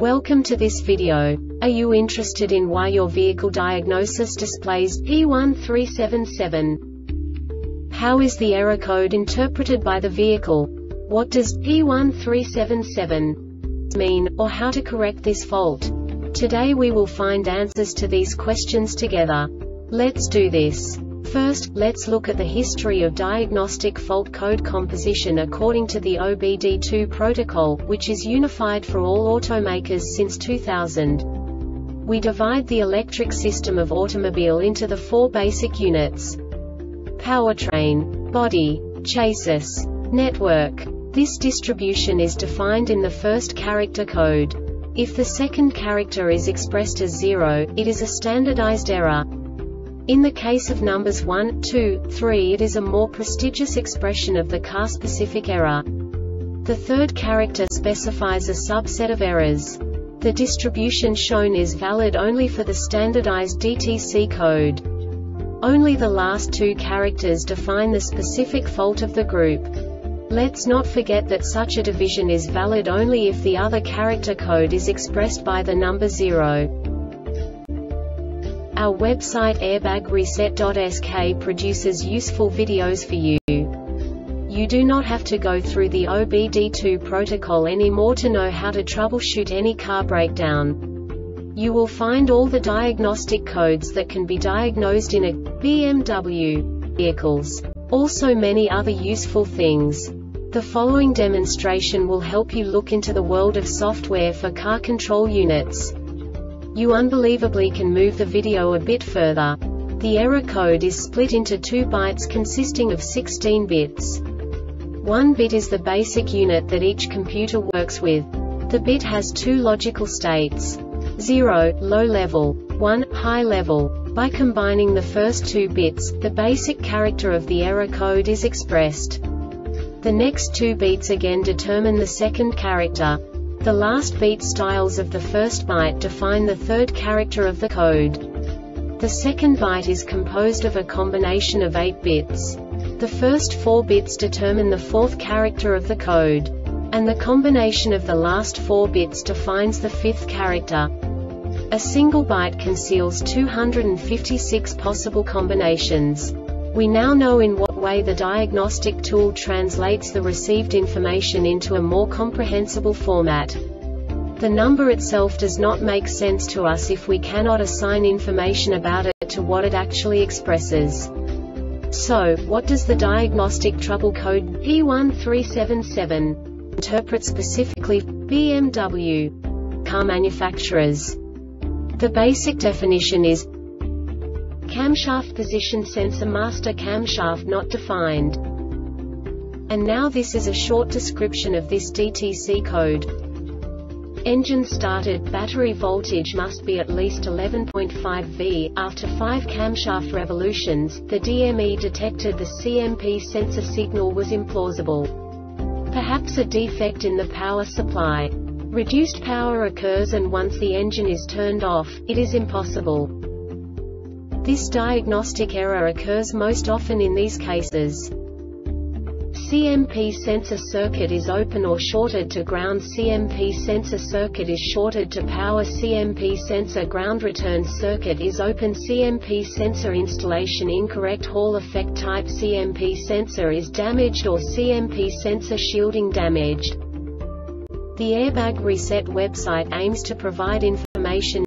Welcome to this video. Are you interested in why your vehicle diagnosis displays P1377? How is the error code interpreted by the vehicle? What does P1377 mean, or how to correct this fault? Today we will find answers to these questions together. Let's do this. First, let's look at the history of diagnostic fault code composition according to the OBD2 protocol, which is unified for all automakers since 2000. We divide the electric system of automobile into the four basic units: powertrain, body, chassis, network. This distribution is defined in the first character code. If the second character is expressed as 0, it is a standardized error. In the case of numbers 1, 2, 3, it is a more prestigious expression of the car-specific error. The third character specifies a subset of errors. The distribution shown is valid only for the standardized DTC code. Only the last two characters define the specific fault of the group. Let's not forget that such a division is valid only if the other character code is expressed by the number 0. Our website airbagreset.sk produces useful videos for you. You do not have to go through the OBD2 protocol anymore to know how to troubleshoot any car breakdown. You will find all the diagnostic codes that can be diagnosed in a BMW vehicles. Also many other useful things. The following demonstration will help you look into the world of software for car control units. You unbelievably can move the video a bit further. The error code is split into 2 bytes consisting of 16 bits. 1 bit is the basic unit that each computer works with. The bit has 2 logical states: 0, low level, 1, high level. By combining the first 2 bits, the basic character of the error code is expressed. The next 2 beats again determine the second character. The last beat styles of the first byte define the third character of the code. The second byte is composed of a combination of 8 bits. The first 4 bits determine the fourth character of the code. And the combination of the last 4 bits defines the fifth character. A single byte conceals 256 possible combinations. We now know in what way the diagnostic tool translates the received information into a more comprehensible format. The number itself does not make sense to us if we cannot assign information about it to what it actually expresses. So, what does the diagnostic trouble code P1377 interpret specifically for BMW car manufacturers? The basic definition is camshaft position sensor master camshaft not defined. And now this is a short description of this DTC code. Engine started, battery voltage must be at least 11.5 V. After 5 camshaft revolutions, the DME detected the CMP sensor signal was implausible. Perhaps a defect in the power supply. Reduced power occurs, and once the engine is turned off, it is impossible. This diagnostic error occurs most often in these cases: CMP sensor circuit is open or shorted to ground. CMP sensor circuit is shorted to power. CMP sensor ground. Return circuit is open. CMP sensor installation incorrect. Hall effect type. CMP sensor is damaged, or CMP sensor shielding damaged. The Airbag Reset website aims to provide information